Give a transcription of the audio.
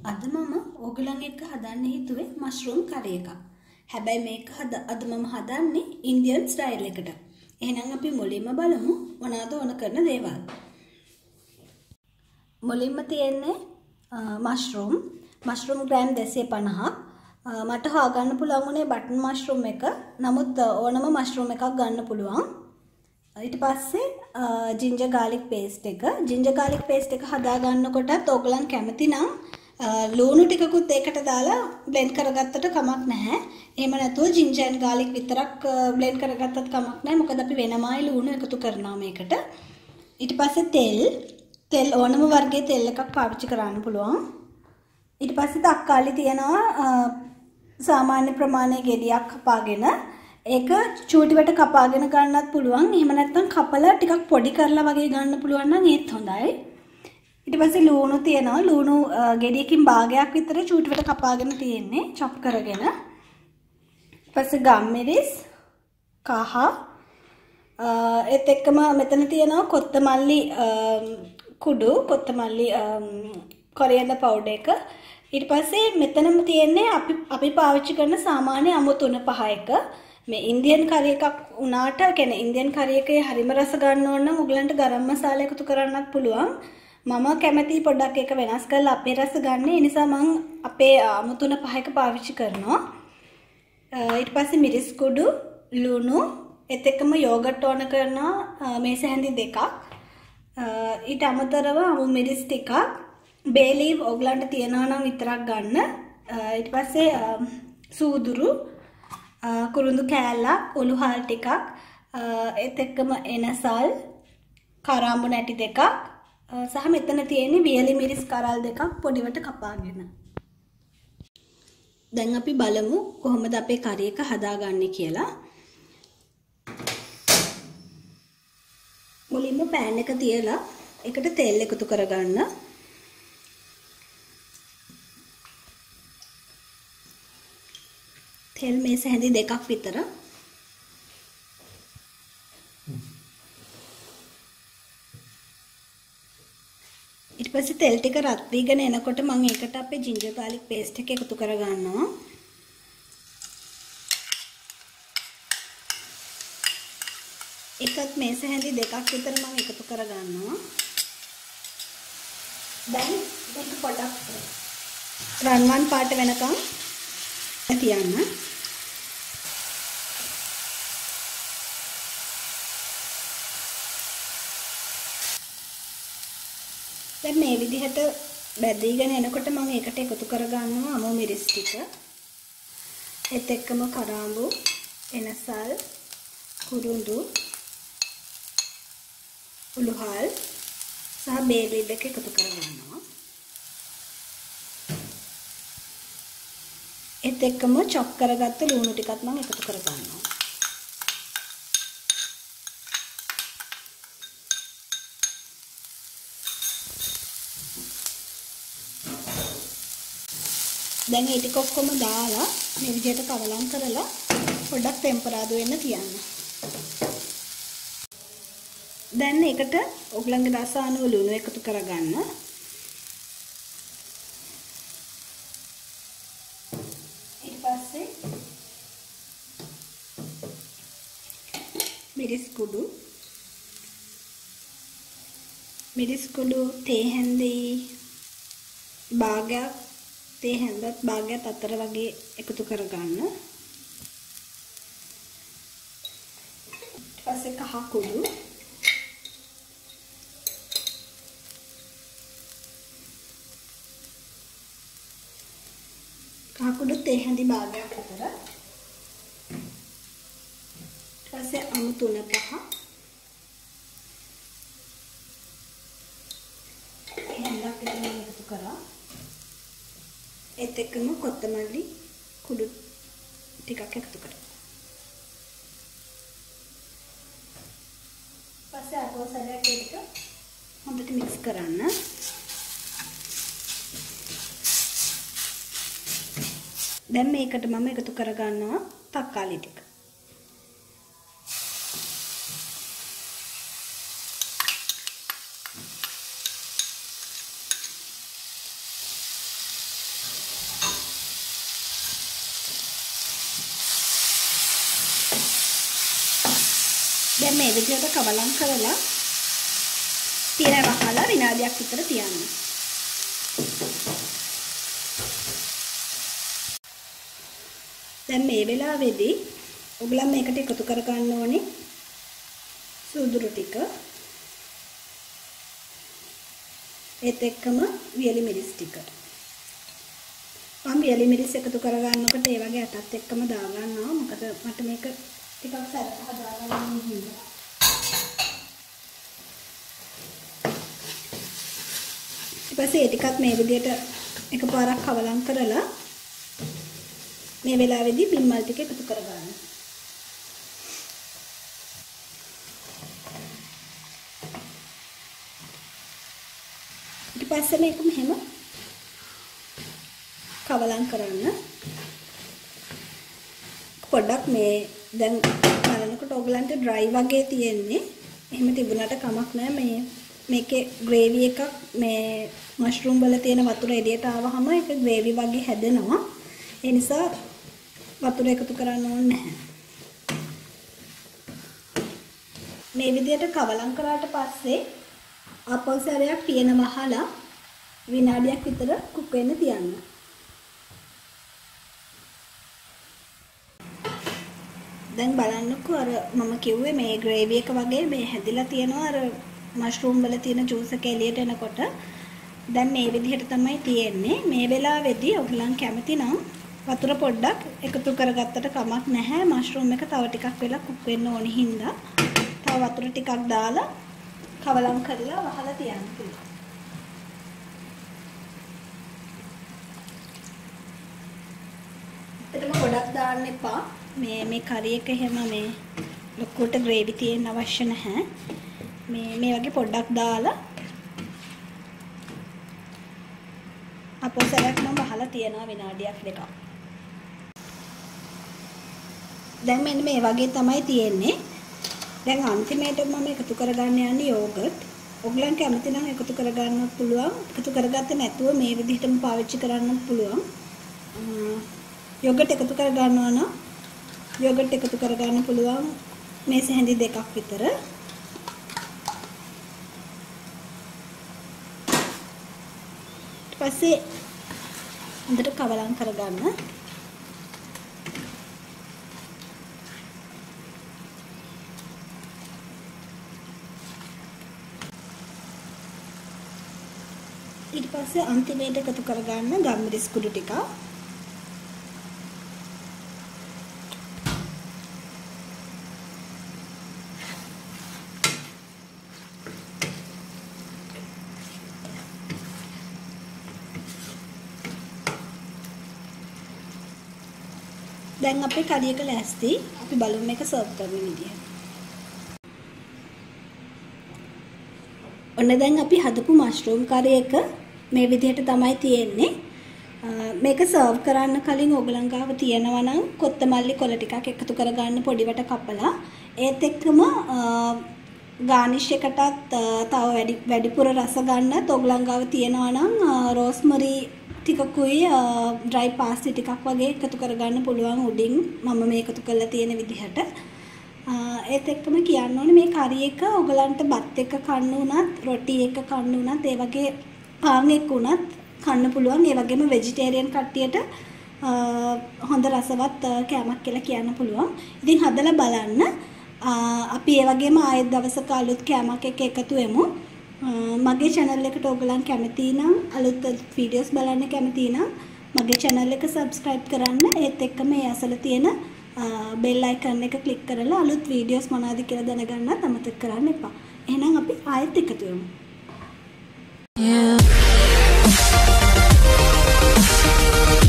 අද මම ඕගලන් එක්ක හදන්න හිතුවේ මෂ්රූම් කරි එකක්. හැබැයි මේක අද මම හදන්නේ ඉන්දියන් ස්ටයිල් එකට. එහෙනම් අපි මුලින්ම බලමු මොනවාද ඕන කරන දේවල්. මුලින්ම තියෙන්නේ මෂ්රූම් ග්‍රෑම් 250ක්. මට හොයාගන්න පුළුවන් උනේ බටන් මෂ්රූම් එක. නමුත් ඕනම මෂ්රූම් එකක් ගන්න පුළුවන්. ඊට පස්සේ ජින්ජර් ගාලික් පේස්ට් එක. ජින්ජර් ගාලික් පේස්ට් එක හදා ගන්නකොටත් ඕගලන් කැමති නම් ලුණු ටිකකුත් ඒකට දාලා බ්ලෙන්ඩ් කරගත්තට කමක් නැහැ. එහෙම නැතුව ජින්ජර් ඇන්ඩ් ගාලික් විතරක් බ්ලෙන්ඩ් කරගත්තත් කමක් නැහැ. මොකද අපි වෙනමයි ලුණු එකතු කරනවා මේකට. ඊට පස්සේ තෙල් ඕනම වර්ගයේ තෙල් එකක් පාවිච්චි කරන්න පුළුවන්. ඊට පස්සේ තක්කාලි තියනවා සාමාන්‍ය ප්‍රමාණයේ ගෙඩියක් කපාගෙන ඒක චූටිවට කපාගෙන ගන්නත් පුළුවන්. එහෙම නැත්නම් කපලා ටිකක් පොඩි කරලා වගේ ගන්න පුළුවන් නම් ඒත් හොඳයි. ඊට පස්සේ ලුණු තියනවා. ලුණු ගෙඩියකින් භාගයක් විතර චූටිවට කපාගෙන තියෙන්නේ චොප් කරගෙන. ඊට පස්සේ ගම්මිරිස් කහ ඒත් එක්කම මෙතන තියෙනවා කොත්තමල්ලි කුඩු කොත්තමල්ලි කොරියන්ඩර් පවුඩර් එක. ඊට පස්සේ මෙතනම තියෙන්නේ අපි පාවිච්චි කරන සාමාන්‍ය අමු තුන පහ එක. මේ ඉන්දියන් කරි එකක් උනාට කියන්නේ ඉන්දියන් කරි එකේ හරිම රස ගන්න ඕන නම් ඔයගලන්ට ගරම් මසාලා එකතු කරන්නත් පුළුවන්. මම කැමති පොඩ්ඩක් ඒක වෙනස් කරලා අපේ රස ගන්න. ඒ නිසා මම අපේ අමු තුන පහ එක පාවිච්චි කරනවා. ඊට පස්සේ මිරිස් කුඩු ලුණු ඒත් එක්කම යෝගට් ඕන කරනවා මේස හැඳි දෙකක්. ඊට අමතරව අමු මිරිස් ටිකක් බේ ලීව් ඔයගලන්ට තියනවා නම් විතරක් ගන්න. ඊට පස්සේ සූදුරු කුරුඳු කෑල්ලක් උළුහල් ටිකක් ඒත් එක්කම එනසල් කරාඹු නැටි දෙකක් සහ මෙතන තියෙන්නේ වියලි මිරිස් කරල් දෙකක් පොඩිවට කපාගෙන. දැන් අපි බලමු කොහොමද අපේ කරි එක හදාගන්නේ කියලා. මුලින්ම පෑන් එක තියලා ඒකට තෙල් එකතු කරගන්න. තෙල් මේස හැඳි දෙකක් විතර. ඊට පස්සේ තෙල් ටික රත් වීගෙන එනකොට මම ඒකට අපේ ජින්ජර් ගාලික් පේස්ට් එක එකතු කරගන්නවා. එකත් මේස හැඳි දෙකක් විතර මම එකතු කරගන්නවා. දැන් මේක පොඩක් රන්වන් පාට වෙනකම් තියන්න. දැන් මේ විදිහට බැදීගෙන එනකොට මම ඒකට එකතු කරගන්නවා අමු මිරිස් ටික. ඒත් එක්කම කරාඹු, එනසල්, කුරුඳු, උළුහල් සහ බේ ලීව් එක එකතු කරගන්නවා. ඒත් එක්කම චොප් කරගත්ත ලුණු ටිකත් මම එකතු කරගන්නවා. දැන් මේ ටික ඔක්කොම දාලා මේ විදිහට කවලම් කරලා පොඩ්ඩක් ටෙම්පරාදු වෙන්න තියන්න. දැන් ඒකට ඔයගලන්ගේ රස අනුව ලුණු එකතු කරගන්න. ඊට පස්සේ මිරිස් කුඩු තේ හැඳි භාගයක් තේ හැඳත් භාගයක් අතර වගේ එකතු කරගන්න. ඊට පස්සේ කහ කුඩු තේ හැඳි භාගයක් විතර. ඊට පස්සේ අමු තුන පහ හැඳක් විතර එකතු කරා. ඒත් එක්කම කොත්තමල්ලි කුඩු ටිකක් එකතු කරා. පස්සේ අරෝ සැලයක් එක හොඳට මික්ස් කරන්න. දැන් මේකට මම එකතු කරගන්නවා තක්කාලි ටික. මේ විදිහට කවලම් කරලා තියන වහලා විනාඩියක් විතර තියන්න. දැන් මේ වෙලාවේදී ඔයගොල්ලෝ මේකට එකතු කර ගන්න ඕනේ සුදුරු ටික. ඒත් එක්කම වියලි මිරිස් ටික. මම වියලි මිරිස් එකතු කර ගන්නකොට ඒ වගේ අටත් එක්කම දා ගන්නවා. මොකද මට මේක ටිකක් සැරට හදා ගන්න හින්දා. ඊට පස්සේ ඒ ටිකත් මේ විදිහට එකපාරක් කවලම් කරලා මේ වෙලාවේදී බිම්මල් ටික එකතු කර ගන්න. ඊට පස්සේ මේක මෙහෙම කවලම් කරන්න. පොඩ්ඩක් මේ දැන් බලනකොට ඔයගලන්ට ඩ්‍රයි වගේ තියෙන්නේ. එහෙම තිබුණාට කමක් නැහැ. මේකේ ග්‍රේවි එකක් මේ මෂ්රූම් වල තියෙන වතුර එළියට ආවහම ඒක ග්‍රේවි වගේ හැදෙනවා. ඒ නිසා වතුර එකතු කරන්න ඕනේ නැහැ. මේ විදිහට කවලම් කරාට පස්සේ ආපහු සැරයක් පියන වහලා විනාඩියක් විතර කුක් වෙන්න තියන්න. දැන් බලන්නකෝ අර මම කිව්වේ මේ ග්‍රේවි එක වගේ මේ හැදිලා තියෙනවා අර මෂ්රූම් වල තියෙන ජූස් එක එළියට එනකොට. දැන් මේ විදිහට තමයි තියෙන්නේ. මේ වෙලාවේදී ඔයගලන් කැමති නම් වතුර පොඩ්ඩක් එකතු කරගත්තට කමක් නැහැ. මෂ්රූම් එක තව ටිකක් වෙලා කුක් වෙන්න ඕනි හින්දා තව වතුර ටිකක් දාලා කවලම් කරලා වහලා තියන්න පුළුවන්. එතනම ගොඩක් දාන්න එපා. මේ කරි එක එහෙම මේ ලොකුට ග්‍රේවි තියෙන්න අවශ්‍ය නැහැ. මේ වගේ පොඩ්ඩක් දාලා අපොසරයක් නම් වහලා තියනවා විනාඩියක් දෙකක්. දැන් මෙන්න මේ වගේ තමයි තියෙන්නේ. දැන් අන්තිමේට මම එකතු කරගන්න යන්නේ යෝගට්. ඔයගලන් කැමති නම් එකතු කරගන්නත් පුළුවන්. එකතු කරගත්තේ නැතුව මේ විදිහටම පාවිච්චි කරන්නත් පුළුවන්. යෝගට් එකතු කරගන්නවා නම් යෝගට් එකතු කරගන්න පුළුවන් මේස හැඳි දෙකක් විතර. ඊට පස්සේ හොඳට කවලම් කරගන්න. ඊට පස්සේ අන්තිමේට එකතු කරගන්න ගම්මිරිස් කුඩු ටික. දැන් අපේ කරි එක ලෑස්ති. අපි බලමු මේක සර්ව් කරන විදිය. ඔන්න දැන් අපි හදපු මෂ්රූම් කරි එක මේ විදිහට තමයි තියෙන්නේ. මේක සර්ව් කරන්න කලින් ඕගලන් ගාව තියෙනවා නම් කොත්තමල්ලි කොළ ටිකක් එකතු කරගන්න පොඩිවට කපලා ඒත් එක්කම ගානිෂ් එකටත් තව වැඩිපුර රස ගන්නත් ඕගලන් ගාව තියෙනවා නම් රෝස්මරි ටිකකුයි ඩ්‍රයි පාස්ලි ටිකක් වගේ එකතු කරගන්න පුළුවන් උඩින් මම මේ එකතු කරලා තියෙන විදිහට. ඒත් එක්කම කියන්න ඕනේ මේ කරි එක ඔයගලන්ට බත් එක කන්න උනත් රොටි එක කන්න උනත් ඒ වගේ පාන් එක්ක උනත් කන්න පුළුවන්. ඒ වගේම වෙජිටේරියන් කට්ටියට හොඳ රසවත් කෑමක් කියලා කියන්න පුළුවන්. ඉතින් හදලා බලන්න. අපි ඒ වගේම ආයෙත් දවසක අලුත් කෑමක් එක්ක එකතු වෙමු. මගේ channel එකට ඔයගලන් කැමති නම් අලුත් වීඩියෝස් බලන්න කැමති නම් මගේ channel එක subscribe කරන්න. ඒත් එක්කම මේ අසල තියෙන bell icon එක click කරලා අලුත් වීඩියෝස් මොනවද කියලා දැනගන්නත් අමතක කරන්න එපා. එහෙනම් අපි ආයෙත් එකතු වෙමු. Yeah.